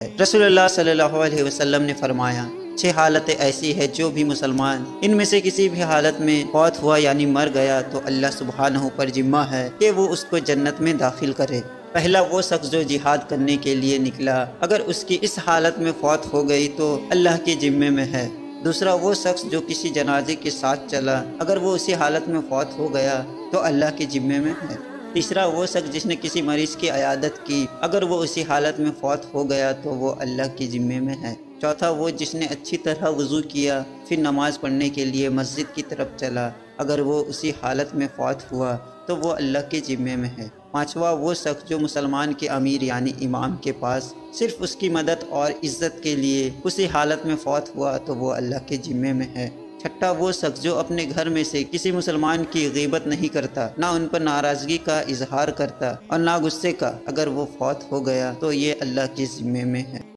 رسول اللہ صلی اللہ علیہ وسلم نے فرمایا 6 حالتیں ایسی ہے جو بھی مسلمان ان میں سے کسی بھی حالت میں فوت ہوا یعنی مر گیا تو اللہ سبحانہ پر ذمہ ہے کہ وہ اس کو جنت میں داخل کرے۔ پہلا وہ شخص جو جہاد کرنے کے لیے نکلا، اگر اس کی اس حالت میں فوت ہو گئی تو اللہ کے ذمے میں ہے۔ دوسرا وہ شخص جو کسی جنازے کے ساتھ چلا، اگر وہ اسی حالت میں فوت ہو گیا تو اللہ کے ذمے میں ہے۔ تیسرا وہ شخص جس نے کسی مریض کی عیادت کی، اگر وہ اسی حالت میں فوت ہو گیا تو وہ اللہ کے ذمے میں ہے۔ چوتھا وہ جس نے اچھی طرح وضو کیا پھر نماز پڑھنے کے لیے مسجد کی طرف چلا، اگر وہ اسی حالت میں فوت ہوا تو وہ اللہ کے ذمے میں ہے۔ پانچواں وہ شخص جو مسلمان کے امیر یعنی امام کے پاس صرف اس کی مدد اور عزت کے لیے اسی حالت میں فوت ہوا تو وہ اللہ کے ذمے میں ہے۔ چھٹا وہ شخص جو اپنے گھر میں سے کسی مسلمان کی غیبت نہیں کرتا، نہ ان پر ناراضگی کا اظہار کرتا اور نہ غصے کا، اگر وہ فوت ہو گیا تو یہ اللہ کے ذمے میں ہے۔